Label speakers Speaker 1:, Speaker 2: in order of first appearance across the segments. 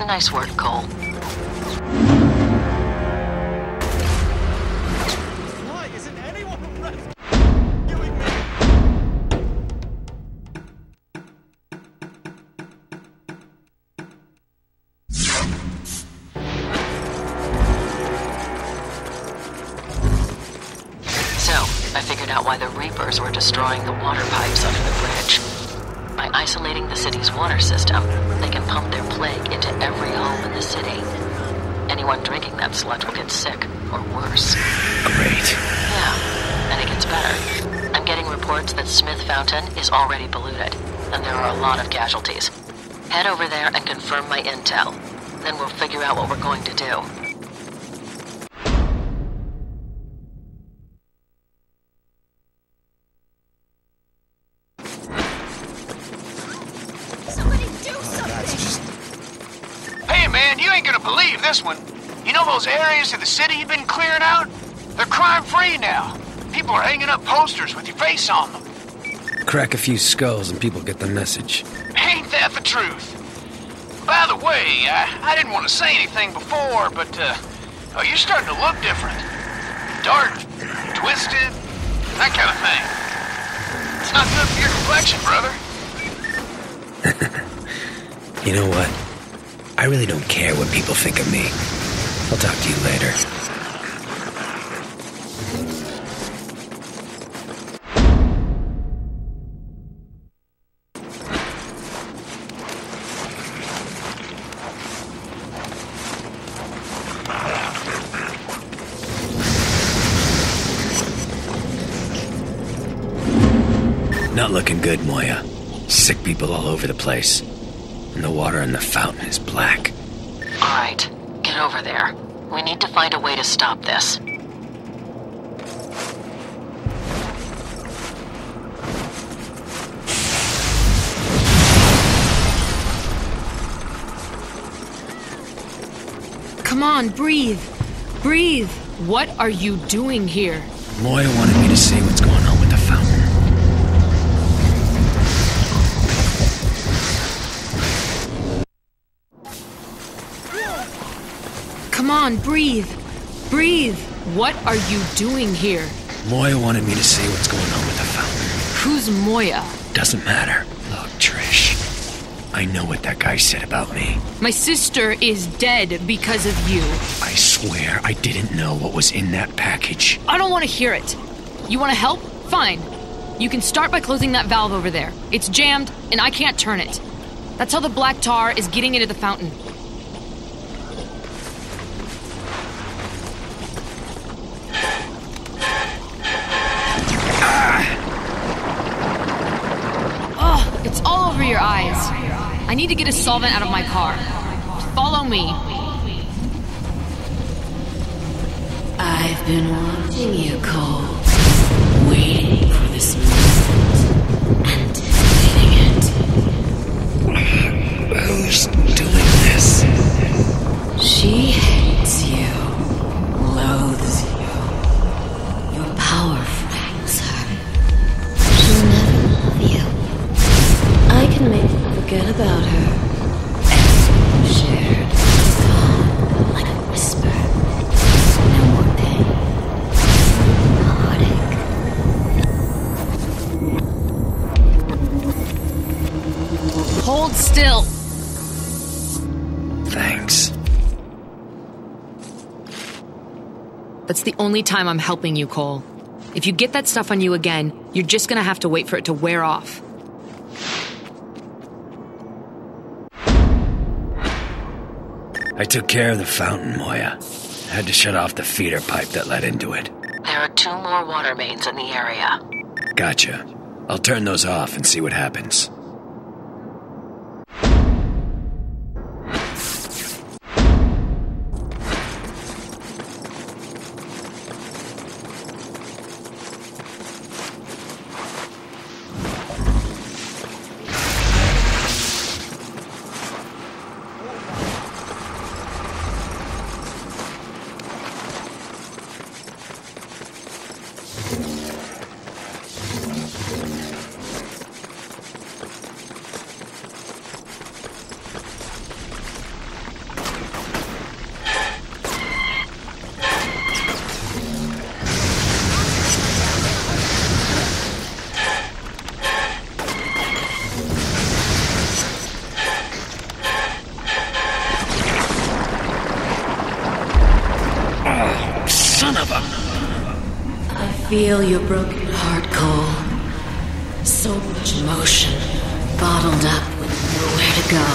Speaker 1: Nice work, Cole.
Speaker 2: Why isn't anyone rescuing me?
Speaker 1: So, I figured out why the Reapers were destroying the water pipes under the bridge. By isolating the city's water system, they can pump their plague into every home in the city. Anyone drinking that sludge will get sick, or worse.
Speaker 3: Great.
Speaker 1: Yeah, and it gets better. I'm getting reports that Smith Fountain is already polluted, and there are a lot of casualties. Head over there and confirm my intel. Then we'll figure out what we're going to do.
Speaker 4: Somebody do something!
Speaker 5: Hey man, you ain't gonna believe this one. You know those areas of the city you've been clearing out? They're crime-free now. People are hanging up posters with your face on them.
Speaker 3: Crack a few skulls and people get the message.
Speaker 5: Ain't that the truth? By the way, I didn't want to say anything before, but, you're starting to look different. Dark, twisted, that kind of thing. It's not good for your complexion, brother.
Speaker 3: You know what? I really don't care what people think of me. I'll talk to you later. Not looking good, Moya. Sick people all over the place. And the water in the fountain is black.
Speaker 1: Alright, get over there. We need to find a way to stop this.
Speaker 6: Come on, breathe. Breathe. What are you doing here?
Speaker 3: Moya wanted me to see what's going on with the fountain.
Speaker 6: Come on, breathe. Breathe. What are you doing here?
Speaker 3: Moya wanted me to see what's going on with the fountain.
Speaker 6: Who's Moya?
Speaker 3: Doesn't matter. Look, Trish. I know what that guy said about me.
Speaker 6: My sister is dead because of you.
Speaker 3: I swear I didn't know what was in that package.
Speaker 6: I don't want to hear it. You want to help? Fine. You can start by closing that valve over there. It's jammed, and I can't turn it. That's how the black tar is getting into the fountain. Oh, it's all over your eyes. I need to get a solvent out of my car. Follow me.
Speaker 7: I've been watching you, Cole. Waiting for this moment. Anticipating it.
Speaker 3: Who's doing this?
Speaker 7: She hates you. Loathes you. Your power frightens her. She'll never love you. I can make you forget about her. Everything shared. Gone like a whisper. No more pain. No heartache.
Speaker 6: Hold still.
Speaker 3: Thanks.
Speaker 6: That's the only time I'm helping you, Cole. If you get that stuff on you again, you're just gonna have to wait for it to wear off.
Speaker 3: I took care of the fountain, Moya. Had to shut off the feeder pipe that led into it.
Speaker 1: There are 2 more water mains in the area.
Speaker 3: Gotcha. I'll turn those off and see what happens.
Speaker 7: feel your broken heart, Cole. So much emotion, bottled up with nowhere to go.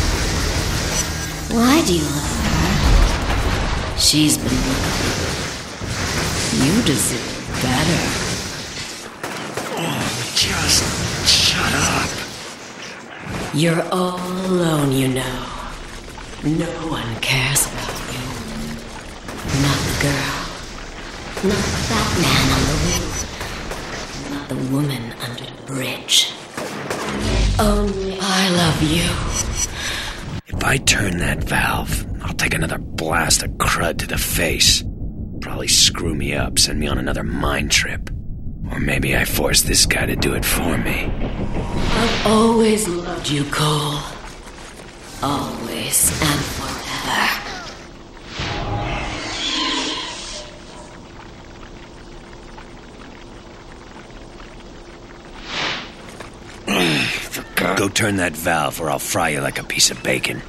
Speaker 7: Why do you love her? She's been looking. You deserve better.
Speaker 3: Oh, just shut up.
Speaker 7: You're all alone, you know. No one cares about you. Not the girl. Not that man on the roof. Not the woman under the bridge. Only I love you.
Speaker 3: If I turn that valve, I'll take another blast of crud to the face. Probably screw me up, send me on another mind trip. Or maybe I force this guy to do it for me.
Speaker 7: I've always loved you, Cole. Always and forever.
Speaker 3: Go turn that valve or I'll fry you like a piece of bacon.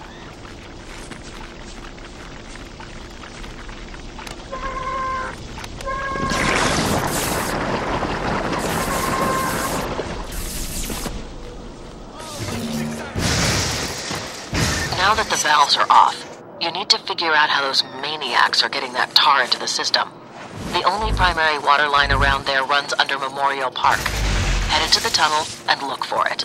Speaker 1: Now that the valves are off, you need to figure out how those maniacs are getting that tar into the system. The only primary water line around there runs under Memorial Park. Head into the tunnel and look for it.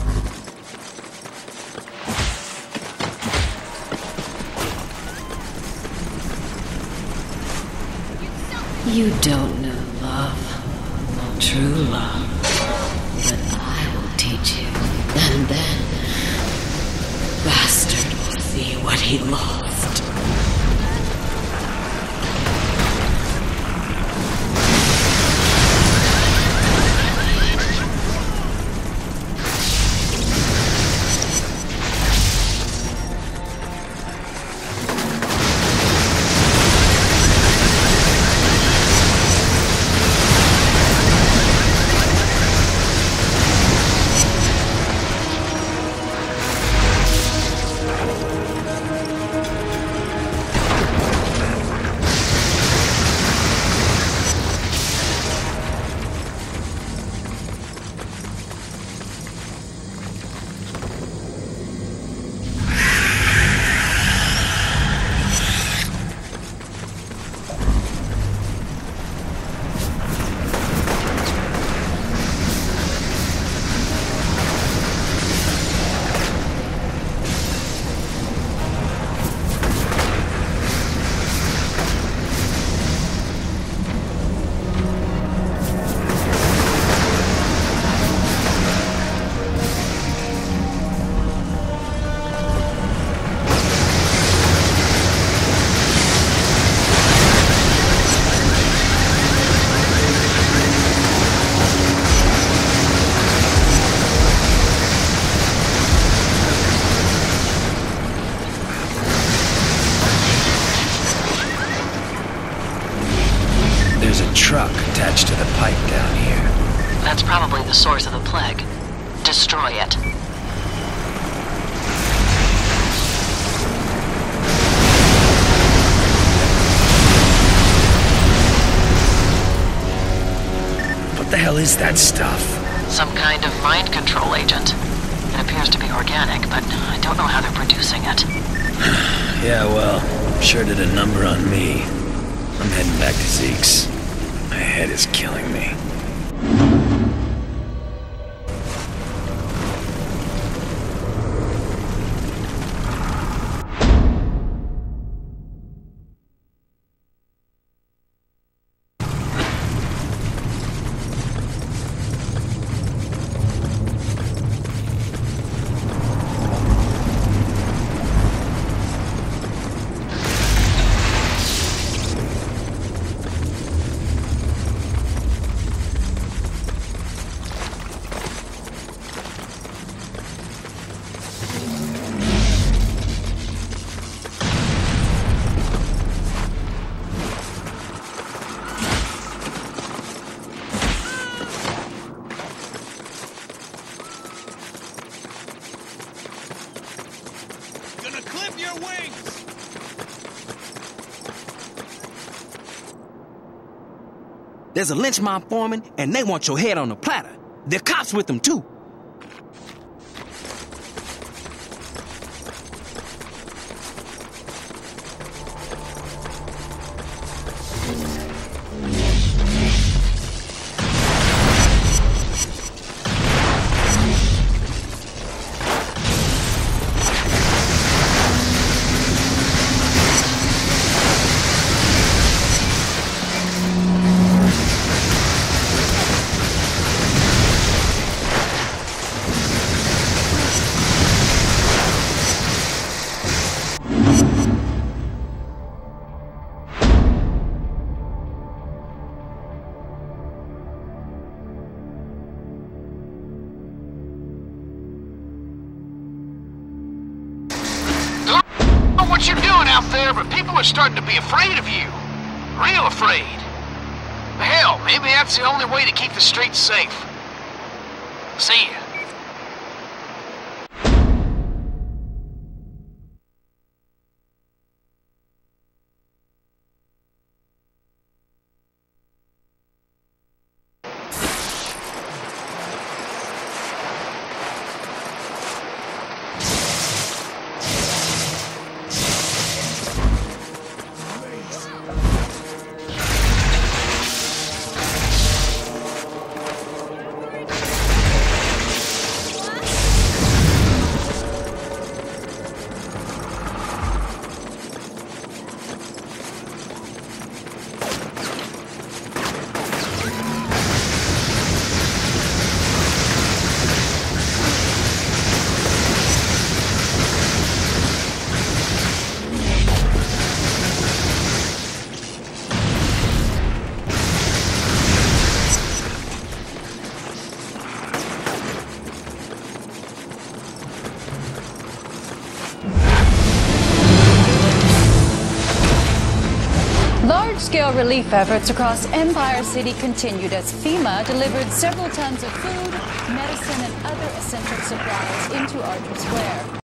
Speaker 7: You don't know love, true love, but I will teach you. And then, bastard will see what he lost.
Speaker 3: Truck attached to the pipe down here.
Speaker 1: That's probably the source of the plague. Destroy it.
Speaker 3: What the hell is that stuff?
Speaker 1: Some kind of mind control agent. It appears to be organic, but I don't know how they're producing it.
Speaker 3: Yeah, well, sure did a number on me. I'm heading back to Zeke's. My head is killing me.
Speaker 8: There's a lynch mob forming, and they want your head on a platter. There are cops with them, too.
Speaker 5: What you're doing out there, but people are starting to be afraid of you. Real afraid. Hell, maybe that's the only way to keep the streets safe. See ya.
Speaker 9: Large-scale relief efforts across Empire City continued as FEMA delivered several tons of food, medicine, and other essential supplies into Archer Square.